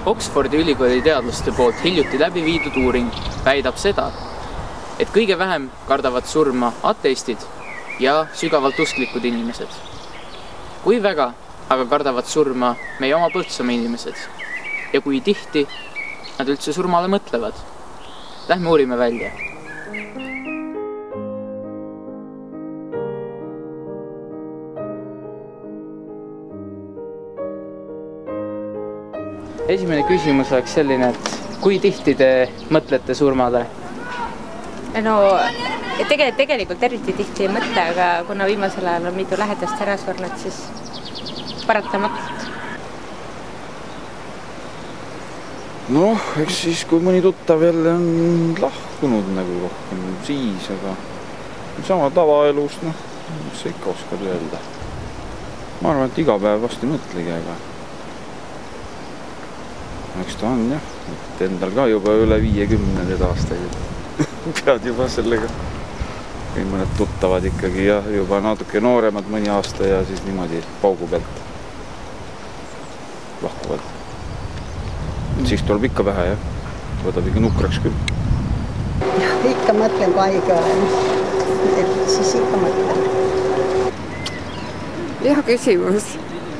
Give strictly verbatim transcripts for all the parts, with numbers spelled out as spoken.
Oxfordi ülikooli teadlaste poolt hiljuti läbi viidud uuring väidab seda, et kõige vähem kardavad surma ateistid ja sügavalt usklikud inimesed. Kui väga aga kardavad surma meie oma Põltsamaa inimesed ja kui tihti nad üldse surmale mõtlevad? Lähme uurime välja. Esimene küsimus oleks selline, et kui tihti te mõtlete surmale? No tegelikult, tegelikult eriti tihti ei mõtle, aga kuna viimasel ajal on mitu lähedast ära surnud, siis paratamatult. Noh, eks siis kui mõni tuttav jälle on lahkunud nagu rohkem siis, aga sama tavaelust, noh, mis sa ikka oskad öelda. Ma arvan, et iga päev vast ei mõtlegi, aga eks ta on jah, et endal ka juba üle viiekümne need aastaid. Pead juba sellega. Või mõned tuttavad ikkagi ja juba natuke nooremad mõni aasta ja siis niimoodi paugu pealt lahkuvad. Siis tuleb ikka vähe, jah. Võtab ikka nukraks küll. Ikka mõtlen, kui haige olen. Et siis ikka mõtlen. Hea küsimus.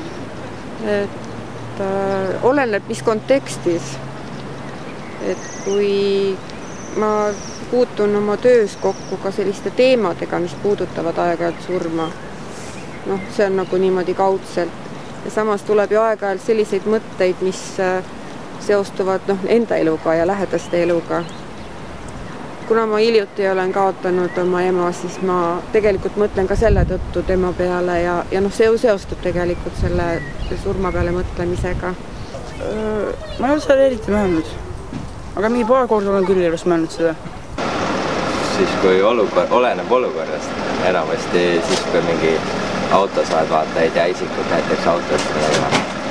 Et äh, oleneb, mis kontekstis. Et kui ma puutun oma töös kokku ka selliste teemadega, mis puudutavad aeg-ajalt surma. Noh, see on nagu niimoodi kaudselt. Ja samas tuleb ju aeg-ajalt selliseid mõtteid, mis seostuvad noh, enda eluga ja lähedaste eluga. Kuna ma hiljuti olen kaotanud oma ema, siis ma tegelikult mõtlen ka selle tõttu tema peale ja, ja noh, see seostub tegelikult selle surma peale mõtlemisega. Ma ei ole seal eriti mõelnud, aga mingi paar korda olen küll elus mõelnud seda. Siis kui olukord, oleneb olukorrast, enamasti siis kui mingi auto saad vaata, ei tea isikut näiteks autost minema.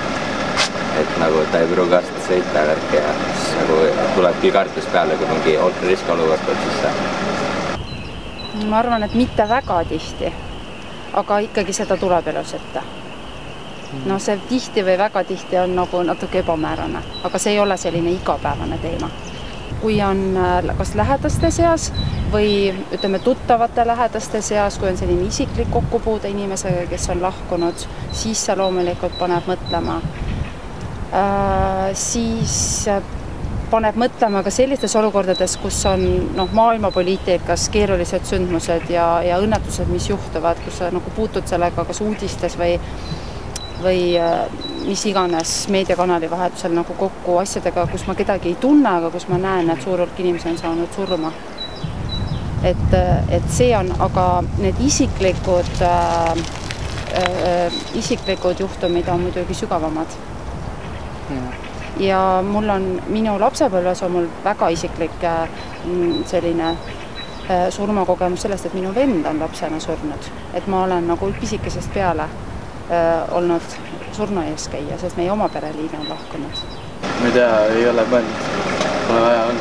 Et nagu ta ei pruugi aastat sõita värki ja siis nagu tulebki kartus peale, kui mingi riskiolukord tuleb sisse. Ma arvan, et mitte väga tihti, aga ikkagi seda tuleb elus ette. No see tihti või väga tihti on nagu natuke ebamäärane, aga see ei ole selline igapäevane teema. Kui on kas lähedaste seas või ütleme tuttavate lähedaste seas, kui on selline isiklik kokkupuude inimesega, kes on lahkunud, siis see loomulikult paneb mõtlema. Äh, siis paneb mõtlema ka sellistes olukordades, kus on noh, maailmapoliitikas keerulised sündmused ja, ja õnnetused, mis juhtuvad, kus sa nagu puutud sellega kas uudistes või või mis iganes meediakanali vahetusel nagu kokku asjadega, kus ma kedagi ei tunne, aga kus ma näen, et suur hulk inimesi on saanud surma. Et, et see on, aga need isiklikud, äh, äh, isiklikud juhtumid on muidugi sügavamad. Ja mul on, minu lapsepõlves on mul väga isiklik äh, selline äh, surmakogemus sellest, et minu vend on lapsena surnud. Et ma olen nagu pisikesest peale olnud surnu ees käia, sest meie oma pereliine on lahkunud. Ma ei tea, ei ole mõelnud. Pole vaja on.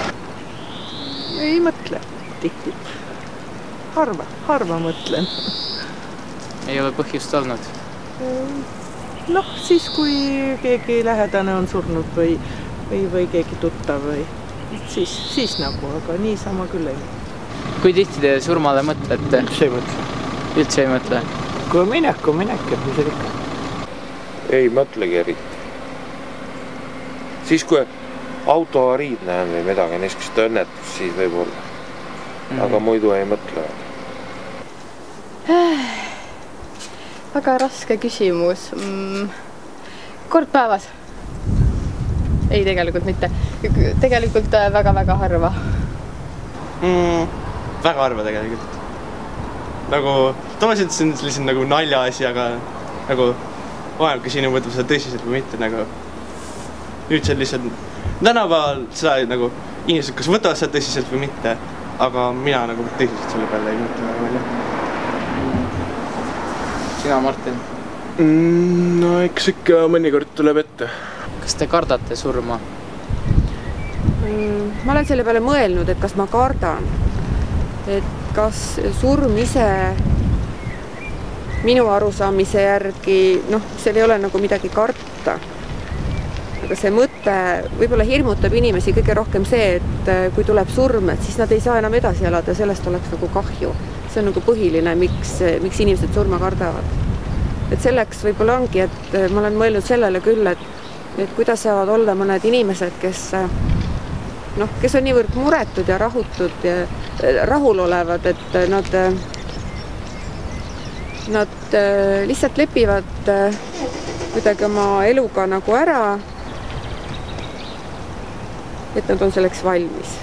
Ei mõtle tihti. Harva, harva mõtlen. Ei ole põhjust olnud? Noh, siis kui keegi lähedane on surnud või, või, või keegi tuttav või siis, siis nagu, aga niisama küll ei. Kui tihti te surmale mõtlete? Üldse ei mõtle. Üldse ei mõtle? Kui minek, kui minek, et mis ikka. Ei mõtlegi eriti. Siis kui autoariid näen või midagi, niisugust õnnetus, siis võib olla. Mm-hmm. Aga muidu ei mõtle. Väga raske küsimus. Kord päevas? Ei, tegelikult mitte. Tegelikult väga-väga harva. Mm, väga harva tegelikult. Nagu, tavaliselt see on selline nagu nalja asi, aga nagu oleneb, kas inimene võtab seda tõsiselt või mitte, nagu nüüd see lihtsalt tänapäeval seda nagu inimesed kas võtavad seda tõsiselt või mitte, aga mina nagu tõsiselt selle peale ei mõtle väga välja. Sina, Martin? Mm, no eks ikka mõnikord tuleb ette. Kas te kardate surma? Mm, ma olen selle peale mõelnud, et kas ma kardan, et kas surm ise minu arusaamise järgi, noh, seal ei ole nagu midagi karta. aga see mõte võib-olla hirmutab inimesi kõige rohkem see, et kui tuleb surm, et siis nad ei saa enam edasi elada ja sellest oleks nagu kahju. See on nagu põhiline, miks, miks inimesed surma kardavad. Et selleks võib-olla ongi, et ma olen mõelnud sellele küll, et, et kuidas saavad olla mõned inimesed, kes, noh, kes on niivõrd muretud ja rahutud ja rahul olevad, et nad, nad lihtsalt lepivad kuidagi oma eluga nagu ära, et nad on selleks valmis.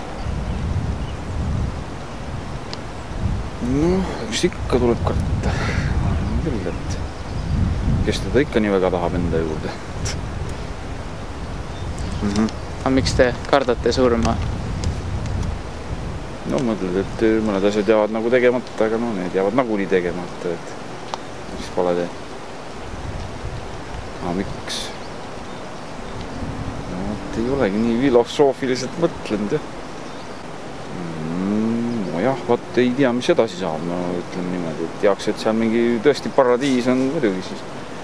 Noh, eks ikka tuleb karta. Ma arvan küll, et kes teda ikka nii väga tahab enda juurde. Mm -hmm. Aga miks te kardate surma? No mõtled, et mõned asjad jäävad nagu tegemata, aga no need jäävad nagunii tegemata, et mis pole tee. Aga miks? No et ei olegi nii filosoofiliselt mõtlenud, jah. Mm, no jah, vaat ei tea, mis edasi saab, no ütlen niimoodi, et teaks, et seal mingi tõesti paradiis on muidugi siis.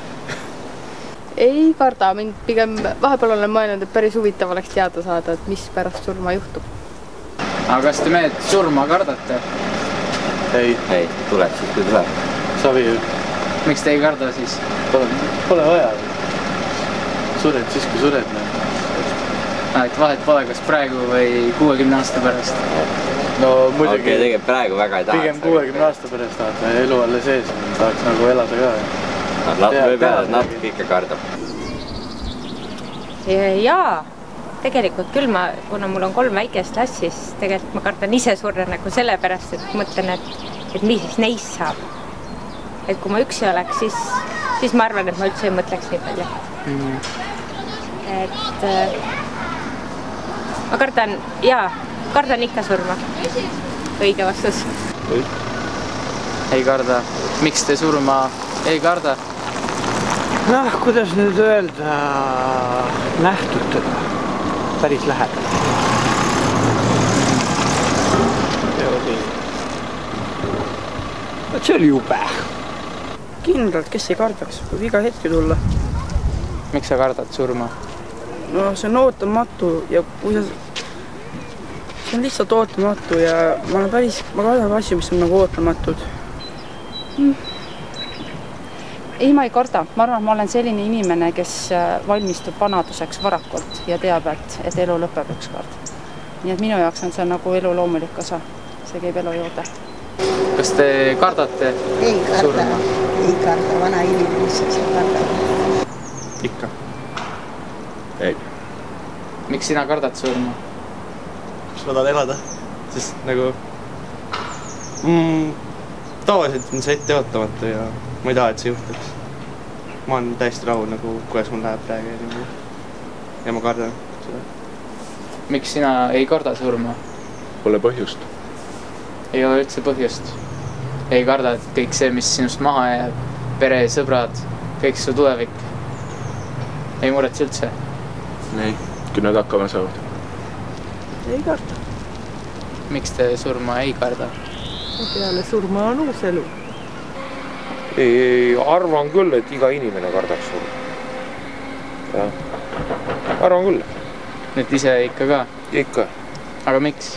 Ei karda, mind pigem vahepeal olen mõelnud, et päris huvitav oleks teada saada, et mis pärast surma juhtub. Aga kas te mehed surma kardate? Ei. Ei, tuleb siis, kui tuleb. Savi ju. Miks te ei karda siis? Pole, pole vaja. Sured siis, kui sured. Ah, et vahet pole, kas praegu või kuuekümne aasta pärast? No muidugi. Okei, tegelikult praegu väga ei tahaks. Pigem kuuekümne aasta pärast tahaks, elu alle sees. Tahaks nagu elada ka. Võib-olla natuke ikka kardab. Jaa, tegelikult küll ma, kuna mul on kolm väikest last, siis tegelikult ma kardan ise surra nagu sellepärast, et mõtlen, et, et mis siis neist saab. Et kui ma üksi oleks, siis, siis ma arvan, et ma üldse ei mõtleks nii palju. Mm -hmm. Et äh, ma kardan, jaa, kardan ikka surma. Õige vastus. Ei. Ei karda. Miks te surma ei karda? Noh, kuidas nüüd öelda, nähtud teda päris lähedal. See oli jube. Kindlalt, kes ei kardaks, võib iga hetki tulla. Miks sa kardad surma? No see on ootamatu ja kui sa... See on lihtsalt ootamatu ja ma olen päris... Ma kardan asju, mis on nagu ootamatud. Mm. Ei, ma ei karda. Ma arvan, ma olen selline inimene, kes valmistub vanaduseks varakult ja teab, et, et elu lõpeb ükskord. Nii et minu jaoks on see nagu elu loomulik osa. See käib elu juurde. Kas te kardate ei karda, surma? Ei karda, vana inimeseks ei karda. Ikka. Ei. Miks sina kardad surma? Kas ma tahan elada? Sest nagu... Mm, tavaliselt on see ette ootamatu ja ma ei taha, et see juhtuks. Ma olen täiesti rahul, nagu, kuidas mul läheb praegu ja, ja ma kardan seda. Miks sina ei karda surma? Pole põhjust. Ei ole üldse põhjust. Ei karda, et kõik see, mis sinust maha jääb, pere, sõbrad, kõik su tulevik. Ei muretse üldse? Ei, küll nad hakkama saavad. Ei karda. Miks te surma ei karda? Peale surma on uus elu. Ei, arvan küll, et iga inimene kardaks surma. Ja. Arvan küll. Nüüd ise ikka ka? Ikka. Aga miks?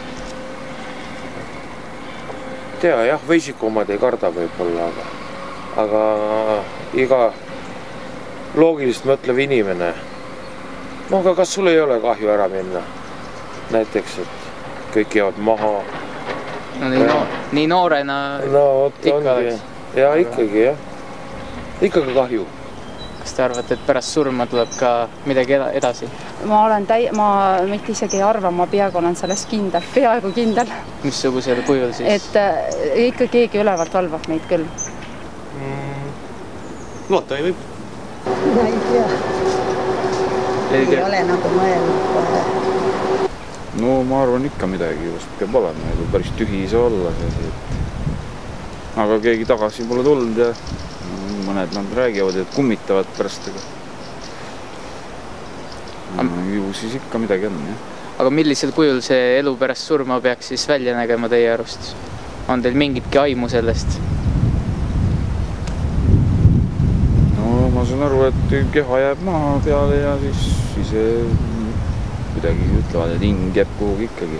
Tea, jah, veisikumad ei karda võib-olla, aga, aga iga loogilist mõtlev inimene. No, aga kas sul ei ole kahju ära minna? Näiteks, et kõik jäävad maha. No nii, no, nii noorena no, ikka oleks. Ja ikkagi, jah. Ikkagi kahju. Kas te arvate, et pärast surma tuleb ka midagi edasi? Ma olen täi... Ma mitte isegi ei arva, ma peaaegu olen sellest kindel, peaaegu kindel. Missugusel kujul siis? Et äh, ikka keegi ülevalt valvab meid küll. Mm, loota ei võib. Ma ei tea. Ei, ei ole nagu mõelnud kohe. No ma arvan ikka midagi just peab olema, ega päris tühi ei saa olla. Aga keegi tagasi pole tulnud ja mõned nad räägivad, et kummitavad pärast. Ju siis ikka midagi on, jah. Aga millisel kujul see elu pärast surma peaks siis välja nägema teie arust? On teil mingitki aimu sellest? No ma saan aru, et keha jääb maha peale ja siis või see kuidagi ütlevad, et hing jääb kuhugi ikkagi.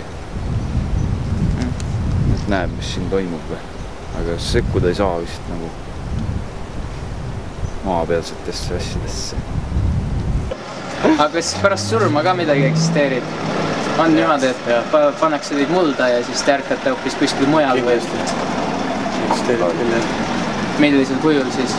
Et näeb, mis siin toimub või. Aga sekkuda ei saa vist nagu maapealsetesse asjadesse. Aga kas pärast surma ka midagi eksisteerib? On niimoodi, et pannakse teid mulda ja siis te ärkate hoopis kuskil mujal või? Millisel kujul siis?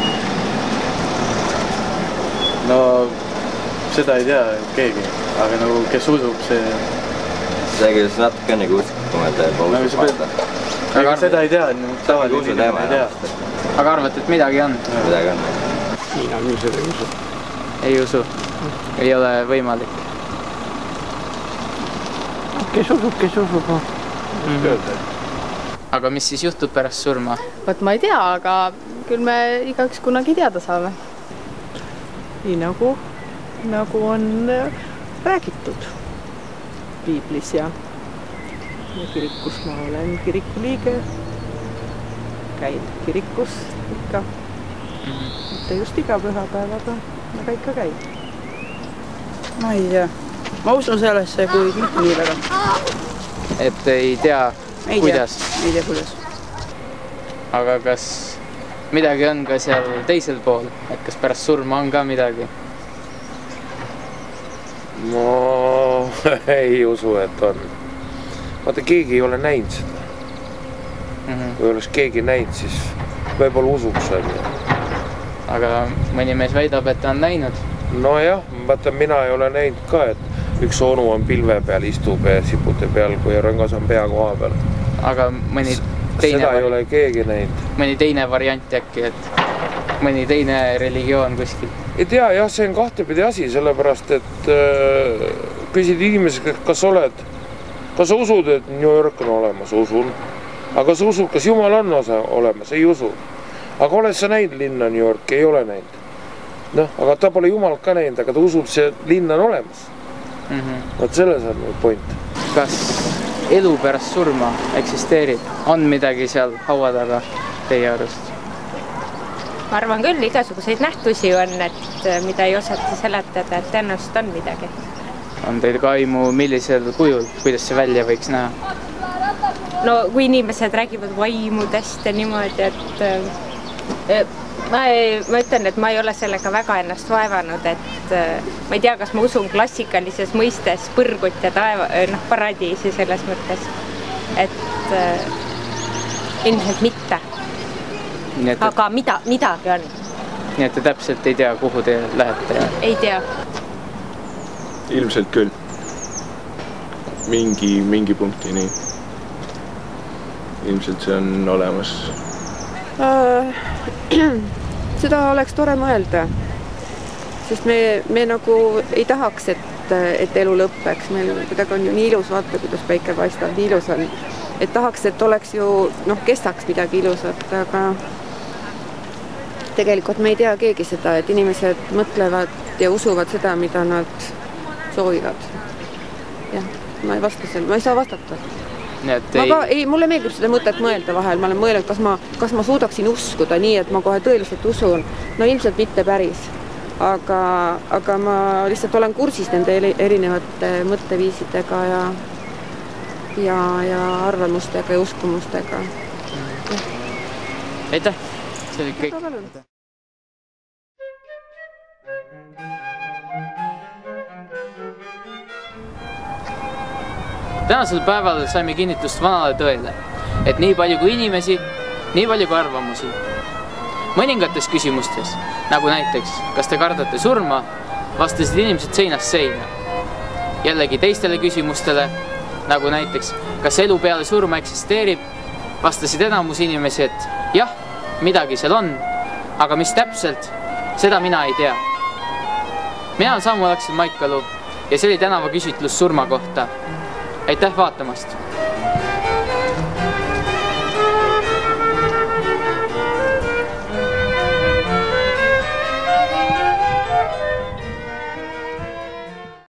No seda ei tea keegi, aga nagu kes usub, see... See kes natuke enne kui uskub, et juba usub vaata. Aga seda ei tea, tavaline inimene ei tea. Aga arvate, et midagi on? Midagi on. Mina küll seda ei usu. Ei usu? Ei ole võimalik? Kes usub, kes usub? Aga mis siis juhtub pärast surma? Võt ma ei tea, aga küll me igaüks kunagi teada saame. Nii nagu, nagu on räägitud piiblis ja kirikus ma olen kiriku liige. Käin kirikus ikka. Mitte just iga pühapäev, aga, aga ikka käin. Ma ei tea. Ma usun sellesse kui nii väga. Et ei tea, ei kuidas? Tea. Ei tea, kuidas. Aga kas midagi on ka seal teisel pool? Et kas pärast surma on ka midagi? Ma ei usu, et on. Vaata, keegi ei ole näinud seda. Mm-hmm. Kui oleks keegi näinud, siis võib-olla usuks on. Aga mõni mees väidab, et ta on näinud. No jah, vaata, mina ei ole näinud ka, et üks onu on pilve peal, istub ja sipute peal, kui rõngas on pea koha peal. Aga mõni teine... Seda ei ole keegi näinud. Mõni teine variant äkki, et mõni teine religioon kuskil. Ei tea, jah, see on kahtepidi asi, sellepärast, et äh, küsid inimesega, kas oled, kas sa usud, et New York on olemas? Usun. Aga sa usud, kas Jumal on osa olemas? Ei usu. Aga oled sa näinud linna New York? Ei ole näinud. Noh, aga ta pole Jumalat ka näinud, aga ta usub, see linna on olemas. Mm-hmm. Vaat selles on point. Kas elu pärast surma eksisteerib? On midagi seal haua taga teie arust? Ma arvan küll, igasuguseid nähtusi on, et mida ei osata seletada, et tõenäoliselt on midagi. On teil ka aimu, millisel kujul, kuidas see välja võiks näha? No kui inimesed räägivad vaimudest ja niimoodi, et ma, ei, ma ütlen, et ma ei ole sellega väga ennast vaevanud, et ma ei tea, kas ma usun klassikalises mõistes põrgut ja taeva, noh, paradiisi selles mõttes, et ilmselt mitte. Et, aga mida, midagi on. Nii et te täpselt ei tea, kuhu te lähete? Ja... Ei tea. Ilmselt küll. Mingi, mingi punktini. Ilmselt see on olemas. Äh, seda oleks tore mõelda. Sest me, me nagu ei tahaks, et, et elu lõppeks. Meil kuidagi on ju nii ilus, vaata, kuidas päike paistab, nii ilus on. Et tahaks, et oleks ju, noh, kestaks midagi ilusat, aga tegelikult me ei tea keegi seda, et inimesed mõtlevad ja usuvad seda, mida nad soovivad. Jah, ma ei vasta selle, ma ei saa vastata. Ma ka, ei, mulle meeldib seda mõtet mõelda vahel, ma olen mõelnud, kas ma, kas ma suudaksin uskuda nii, et ma kohe tõeliselt usun. No ilmselt mitte päris, aga, aga ma lihtsalt olen kursis nende erinevate mõtteviisidega ja, ja, ja arvamustega ja uskumustega. Aitäh! See oli kõik. Tänasel päeval saime kinnitust vanale tõele, et nii palju kui inimesi, nii palju kui arvamusi. Mõningates küsimustes, nagu näiteks, kas te kardate surma, vastasid inimesed seinast seina. Jällegi teistele küsimustele, nagu näiteks, kas elu peale surma eksisteerib, vastasid enamus inimesi, et jah, midagi seal on, aga mis täpselt, seda mina ei tea. Mina olen Samu Alaksin Maikalu ja see oli tänava küsitlus surma kohta. Aitäh vaatamast!